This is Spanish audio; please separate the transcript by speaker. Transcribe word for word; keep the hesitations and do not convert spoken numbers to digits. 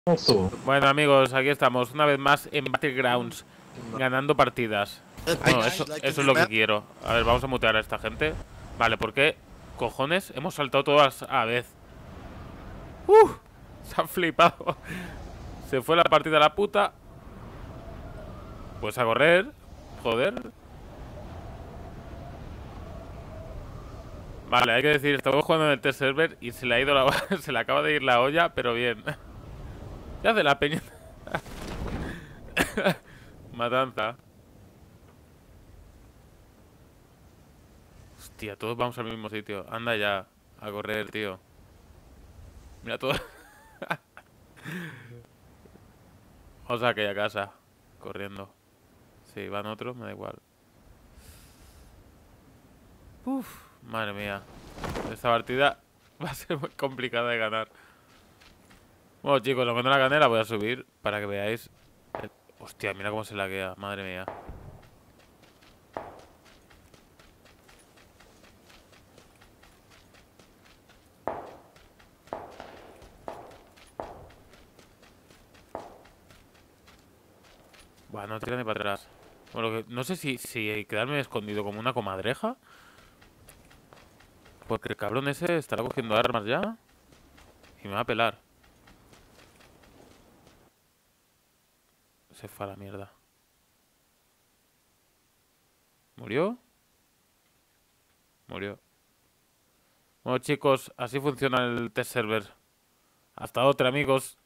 Speaker 1: Oso.
Speaker 2: Bueno, amigos, aquí estamos una vez más en Battlegrounds, ganando partidas. Bueno, eso, eso es lo que quiero. A ver, vamos a mutear a esta gente. Vale, ¿por qué cojones hemos saltado todas a la vez? ¡Uh! Se han flipado. Se fue la partida a la puta. Pues a correr. Joder. Vale, hay que decir, estamos jugando en el test server y se le ha ido la se le acaba de ir la olla, pero bien. ¿Qué hace la peña? Matanza. Hostia, todos vamos al mismo sitio. Anda ya, a correr, tío. Mira todo. Vamos a aquella casa. Corriendo. Si van otros, me da igual. Uf, madre mía. Esta partida va a ser muy complicada de ganar. Bueno, chicos, lo que no la gané la voy a subir para que veáis. el- Hostia, mira cómo se laguea. Madre mía. Buah, no tira ni para atrás. Bueno, que- no sé si, si quedarme escondido como una comadreja. Porque el cabrón ese estará cogiendo armas ya. Y me va a pelar. Se fue a la mierda. ¿Murió? Murió. Bueno, chicos, así funciona el test server. Hasta otra, amigos.